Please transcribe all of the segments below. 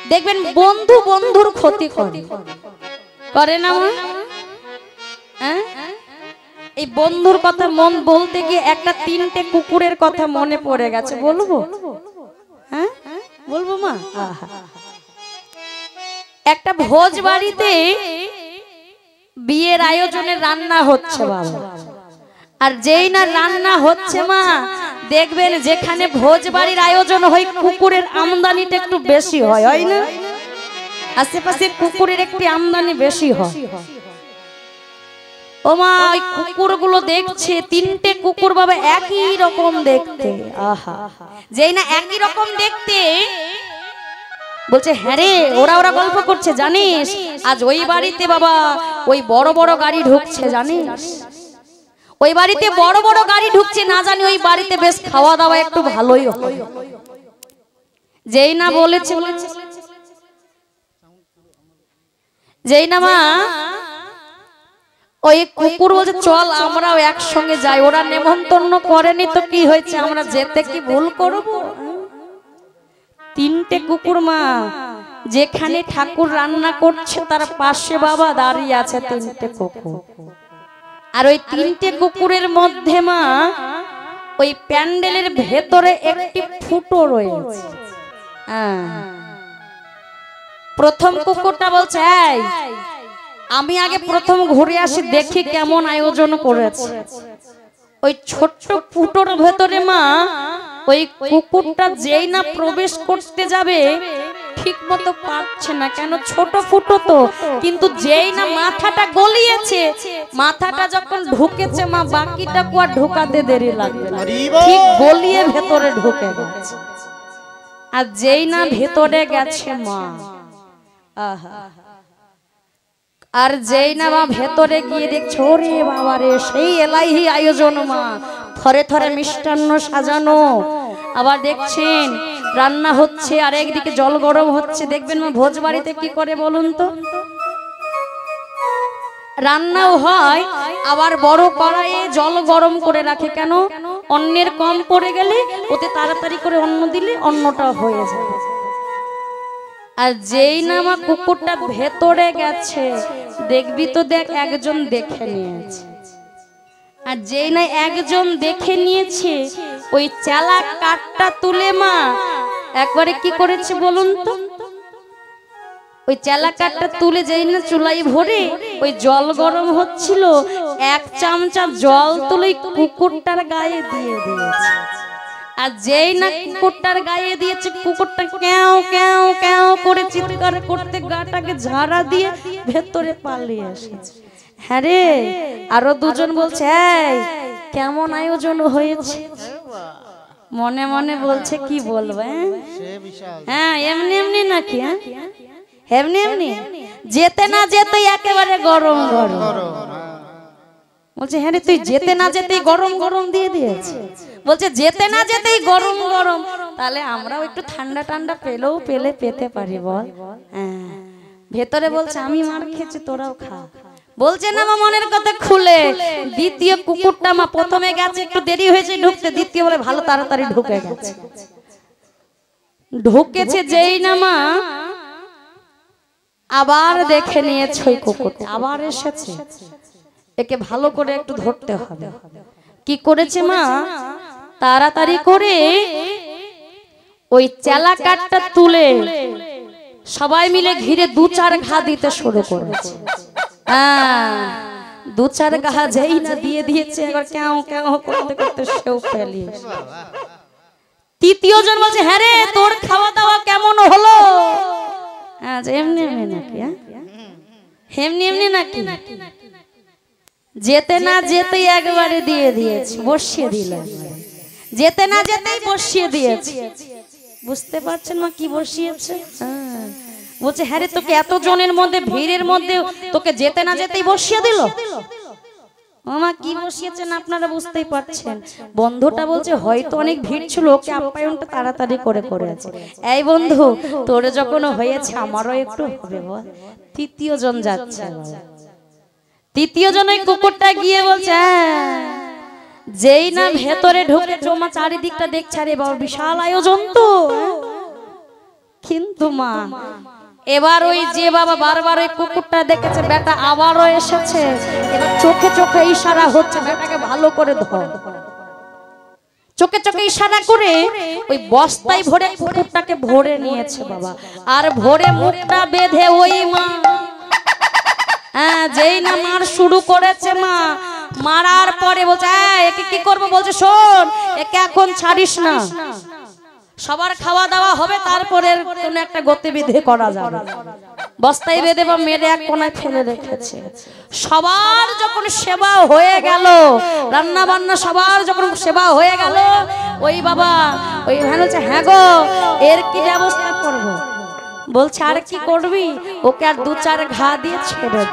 দেখবেন বন্ধু বন্ধুর ক্ষতি করে না মা? হ্যাঁ, এই বন্ধুর কথা মন বলতে গিয়ে একটা তিনটে কুকুরের কথা মনে পড়ে গেছে, বলবো? হ্যাঁ বলবো মা। একটা ভোজ বাড়িতে বিয়ের আয়োজনে রান্না হচ্ছে বাবা, আর যেই না রান্না হচ্ছে মা, দেখবেন যেখানে ভোজ বাড়ির আয়োজন হয় কুকুরের আমদানিটা একটু বেশি হয়, হয় না? আশেপাশে কুকুরের একটি আমদানি বেশি হয়। ও মা, ওই কুকুরগুলো দেখছে, তিনটে কুকুর বাবা একই রকম দেখতে। আহা, যেই না একই রকম দেখতে বলছে, হ্যাঁ রে, ওরা গল্প করছে, জানিস আজ ওই বাড়িতে বাবা ওই বড় বড় গাড়ি ঢুকছে, জানিস ওই বাড়িতে বড় বড় গাড়ি ঢুকছে, না জানি ওই বাড়িতে বেশ খাওয়া দাওয়া একটু ভালোই হয়। যেই না বলেছে, যেই না মা ওই কুকুর বলছে, চল আমরাও একসঙ্গে যাই। ওরা নেমন্তন্ন করেনি তো কি হয়েছে, আমরা যেতে কি ভুল করব? তিনটে কুকুর মা, যেখানে ঠাকুর রান্না করছে তার পাশে বাবা দাঁড়িয়ে আছে তিনটে কুকুর। আর ওই তিনটে কুকুরের মধ্যে মা ওই প্যান্ডেলের ভেতরে একটি ফুটো রয়েছে। প্রথম কুকুরটা বলছে, এই আমি আগে প্রথম ঘুরে আসি, দেখি কেমন আয়োজন করেছে। ওই ছোট্ট ফুটোর ভেতরে মা ওই কুকুরটা যেই না প্রবেশ করতে যাবে ঠিক মতো পারছে না, কেন ছোট ফুটো তো, কিন্তু যেই না মাথাটা গলিয়েছে, মাথাটা যখন ঢুকেছে মা, বাকিটা কুয়া ঢুকাতে দেরি লাগবে না, ঠিক গলিয়ে ভেতরে ঢুকে গেছে। আর যেই না ভেতরে গেছে মা, আহা, আর যেই না মা ভেতরে গিয়ে দেখছো, ওরে বাবা রে, সেই এলাহি আয়োজন মা, থরে থরে মিষ্টান্ন সাজানো, আবার দেখছেন রান্না হচ্ছে, আর একদিকে জল গরম হচ্ছে। দেখবেন মা ভোজ বাড়িতে কি করে বলুন তো, রান্নাও হয়, আবার বড় কড়াইয়ে জল গরম করে রাখে, কেন? অন্যের কম পড়ে গেলে ওতে তাড়াতাড়ি করে অন্ন দিলে অন্নটা হয়ে যায়। আর যেই না মা কুকুরটা ভেতরে গেছে, দেখবি তো দেখ একজন দেখে নিয়েছে, আর যেই না একজন দেখে নিয়েছে, ওই চালা কাঠটা তুলে মা একবারে কি করেছে বলুন তো, ওই চালা কাঠটা তুলে যেই না চুলাই ভরে ওই জল গরম হচ্ছিল, এক চামচা জল তুলে কুকুরটার গায়ে দিয়ে দিয়েছে। আর যেই না কুকুরটার গায়ে দিয়েছে, কুকুরটা ক্যাও ক্যাও ক্যাও করে চিৎকার করতে গাটাকে ঝাড়া দিয়ে ভেতরে পালিয়ে এসেছে। হ্যাঁ রে, আরো দুজন বলছে, এই কেমন আয়োজন হয়েছে? মনে মনে বলছে, কি বলবো, হ্যাঁ এমনি এমনি নাকি, হ্যাঁ এমনি এমনি, যেতে না যেতে একেবারে গরম গরম। বলছে, হ্যাঁ রে, তুই যেতে না যেতেই গরম গরম দিয়ে দিয়েছে। বলছে, যেতে না যেতেই গরম গরম, তাহলে আমরাও একটু ঠান্ডা ঠান্ডা পেতে পারি বল। হ্যাঁ, ভেতরে বলছে, আমি মার খেয়েছি, তোরাও খা। বলছে না মা মনের কথা খুলে। দ্বিতীয় কুকুরটা মা প্রথমে গেছে, একটু দেরি হয়েছে ঢুকতে, দ্বিতীয় বলে ভালো তাড়াতাড়ি ঢুকে গেছে। ঢুকেছে যেই না মা আবার দেখে নিয়েছে ওই কুকুরটা আবার এসেছে, একে ভালো করে একটু ধরতে হবে। কি করেছে মা, তাড়াতাড়ি করে ওই চেলা কাঠটা তুলে সবাই মিলে ঘিরে দু চার ঘা দিতে শুরু করেছে। দু চার ঘা যেই না দিয়ে দিয়েছে, এবার কেউ কেউ করতে করতে সেও পেলিয়ে। তৃতীয় জন বলছে, হ্যাঁ রে, তোর খাওয়া দাওয়া কেমন হলো? এমনি এমনি নাকি, এমনি এমনি নাকি, যেতে না যেতেই একবারে দিয়ে দিয়েছে, বসিয়ে দিল, যেতে না যেতেই বসিয়ে দিয়েছে। বুঝতে পারছেন মা কি বসিয়েছে? বলছে, হ্যাঁ রে, তোকে এত জনের মধ্যে, ভিড়ের মধ্যে তোকে যেতে না যেতেই বসিয়ে দিল। মামা কি বসিয়েছেন আপনারা বুঝতেই পারছেন। বন্ধুটা বলছে, হয়তো অনেক ভিড় ছিল, ওকে আপ্যায়নটা তাড়াতাড়ি করে করেছে। এই বন্ধু, তোর যখন হয়েছে আমারও একটু হবে বল। তৃতীয় জন যাচ্ছে, তৃতীয় জন ওই কুকুরটা গিয়ে বলছে, যেই না ভেতরে ঢুকে জমা চারিদিকটা দেখছে, আরে বাবা বিশাল আয়োজন তো, কিন্তু মা এবার ওই যে বাবা বারবার ওই কুকুরটা দেখেছে বেটা আবারও এসেছে, এবার চোখে চোখে ইশারা হচ্ছে বেটাকে ভালো করে ধর। চোখে চোখে ইশারা করে ওই বস্তায় ভরে কুকুরটাকে ভরে নিয়েছে বাবা। আর ভরে মুখটা বেঁধে ওই মা, হ্যাঁ যেই না মার শুরু করেছে মা, মারার পরে বলছে একে কি করবো, বলছে শোন একে এখন ছাড়িস না, সবার খাওয়া দাওয়া হবে তারপরে কোন একটা গতিবিধি করা যাবে। বস্তায় বেঁধে বা মেরে এক কোনায় ফেলে রেখেছে। সবার যখন সেবা হয়ে গেল, রান্না বান্না সবার যখন সেবা হয়ে গেল, ওই বাবা ওই বলছে হ্যাঁ গো এর কি ব্যবস্থা করব। বলছে আর কি করবি, ওকে আর দু চার ঘা দিয়ে ছেড়ে দে।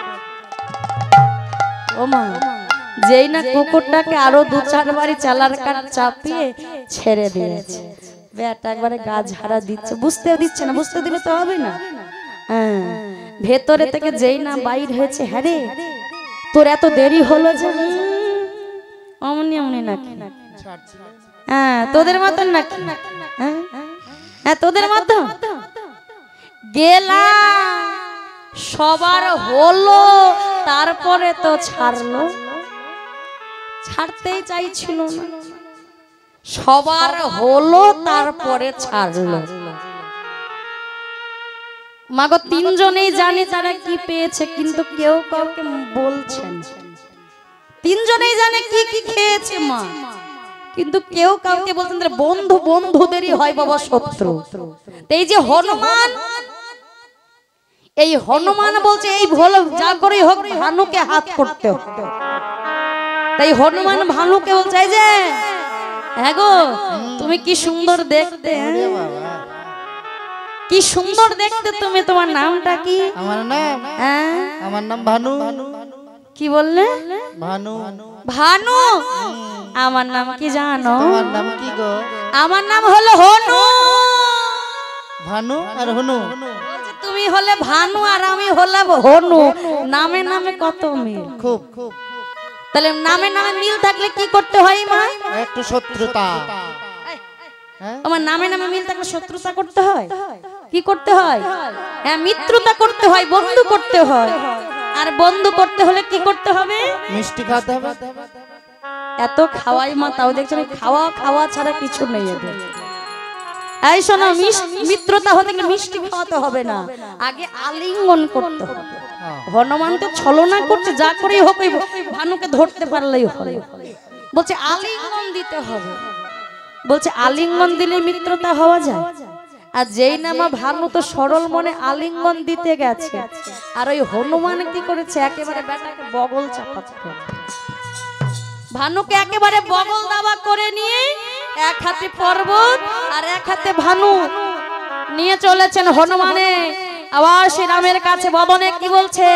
ও মা যেই না কুকুরটাকে আরো দু চার বাড়ি চালার কাঠ চাপিয়ে ছেড়ে দিয়েছে, বেটা একবারে গা ঝাড়া দিচ্ছে, বুঝতে দিচ্ছে না, বুঝতে দিলে তো হবে না। হ্যাঁ ভেতরে থেকে যেই না বাইর হয়েছে, হ্যাঁ রে তোর এত দেরি হলো যে, অমনি অমনি নাকি, হ্যাঁ তোদের মতন নাকি, হ্যাঁ তোদের মতন গেলাম সবার হলো তারপরে তো ছাড়লো, ছাড়তেই চাইছিল না, সবার হলো তারপরে ছাড়লো। মাগো তিনজনেই জানে তারা কি পেয়েছে, কিন্তু কেউ কাউকে বলছেন। তিনজনেই জানে কি কি খেয়েছে মা, কিন্তু কেউ কাউকে বলছেন। বন্ধু বন্ধুদেরই হয় বাবা শত্রু। এই যে হনুমান, এই হনুমান বলছে এই ভোল যা করেই হোক ভানুকে হাত করতে হবে। তাই হনুমান ভানুকে বলছে এই যে হ্যাঁ গো তুমি কি সুন্দর দেখতে, কি সুন্দর দেখতে তুমি, তোমার নামটা কি? আমার নাম, হ্যাঁ আমার নাম ভানু। কি বললে? ভানু। ভানু? আমার নাম কি জানো? তোমার নাম কি গো? আমার নাম হলো হনু। ভানু আর হনু? তুমি হলে ভানু আর আমি হলাম হনু, নামে নামে কত মিল। খুব খুব। তাহলে নামে নামে মিল থাকলে কি করতে হয় মা? একটু শত্রুতা। আমার নামে নামে মিল থাকলে শত্রুতা করতে হয়? কি করতে হয়? হ্যাঁ মিত্রতা করতে হয়, বন্ধু করতে হয়। আর বন্ধু করতে হলে কি করতে হবে? মিষ্টি খেতে হবে। এত খাওয়াই মা, তাও দেখছেন খাওয়া খাওয়া ছাড়া কিছু নেই এদের। এই শোনো, মিত্রতা হতে গেলে মিষ্টি খাওয়াতে হবে না, আগে আলিঙ্গন করতে হবে। হনুমান তো ছলনা করছে, যা করেই হোক ওই ভানুকে ধরতে পারলেই হবে। বলছে আলিঙ্গন দিতে হবে, বলছে আলিঙ্গন দিলে মিত্রতা হওয়া যায়। আর যেই নামা ভানু তো সরল মনে আলিঙ্গন দিতে গেছে, আর ওই হনুমান কি করেছে একেবারে বেটাকে বগল চাপাতে, ভানুকে একেবারে বগল দাবা করে নিয়ে এক হাতে পর্বত আর এক হাতে ভানু নিয়ে চলেছেন হনুমানে। আবার শ্রীরামের কাছে বদনে কি বলছে?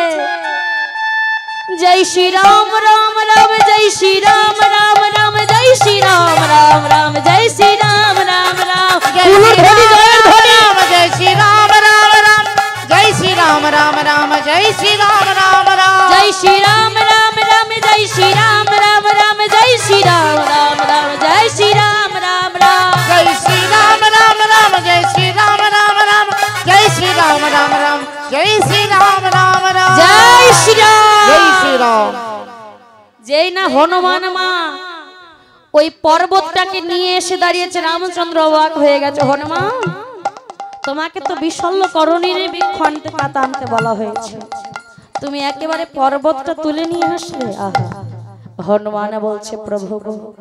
জয় শ্রী রাম রাম রাম জয় শ্রী রাম রাম রাম জয় শ্রী রাম রাম রাম জয় শ্রী রাম রাম রাম জয় শ্রী রাম রাম রাম জয় শ্রী রাম রাম রাম জয় শ্রী রাম রাম রাম জয় শ্রী রাম রাম রাম জয় শ্রী রাম রাম রাম জয় শ্রী রাম রাম রাম জয় শ্রী রাম রাম রাম জয় শ্রী রাম রাম রাম জয় শ্রী রাম রাম রাম জয় শ্রী রাম রাম রাম জয় শ্রী রাম রাম রাম জয় শ্রী রাম জয় শ্রী রাম। যেই না হনুমান মা ওই পর্বতটাকে নিয়ে এসে দাঁড়িয়েছে, রামচন্দ্র অবাক হয়ে গেছে। হনুমান তোমাকে তো বিশল্য করণীর বৃক্ষ আনতে পাতা আনতে বলা হয়েছে, তুমি একেবারে পর্বতটা তুলে নিয়ে আসলে। আহা, হনুমান বলছে প্রভু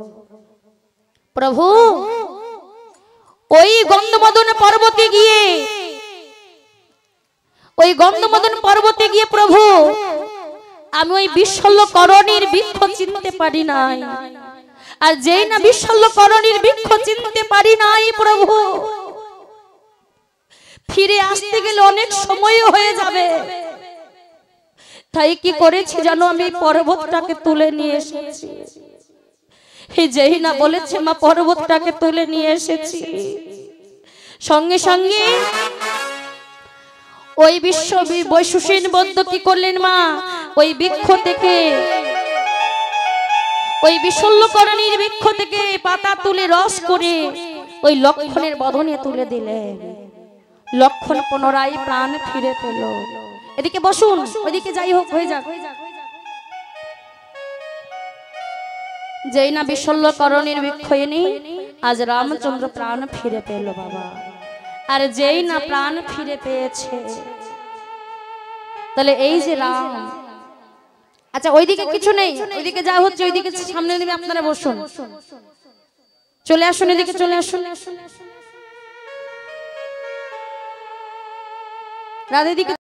প্রভু ওই গন্ধমদন পর্বতে গিয়ে, ওই গন্ধমদন পর্বতে গিয়ে প্রভু আমি ওই বিশল্য করণীর বৃক্ষ চিনতে পারি নাই। আর যেই না বিশল্য করণীর বৃক্ষ চিনতে পারি নাই প্রভু, ফিরে আসতে গেলে অনেক সময় হয়ে যাবে। তাই কি করেছি জানো, আমি পর্বতটাকে তুলে নিয়ে এসেছি। এই যেই না বলেছে মা পর্বতটাকে তুলে নিয়ে এসেছি, সঙ্গে সঙ্গে ওই বৈশুসীন বৌদ্ধ কি করলেন মা, ওই বৃক্ষ থেকে, ওই বিশল্যকরণীর বৃক্ষ থেকে পাতা তুলে রস করে ওই লক্ষণের বদনে তুলে দিলেন। লক্ষণ পুনরায় প্রাণ ফিরে পেল। এদিকে বসুন, ওইদিকে যাই হোক হয়ে যাক। যেই না বিশল্যকরণের বিক্ষয়িনী, আজ রামচন্দ্র প্রাণ ফিরে পেল বাবা। আর যেই না প্রাণ ফিরে পেয়েছে, তাহলে এই যে রাম, আচ্ছা ওইদিকে কিছু নেই, ওইদিকে যা হচ্ছে ওইদিকে সামনে নেবে, আপনারা বসুন, চলে আসুন এদিকে, চলে আসুন। রাধা দিকে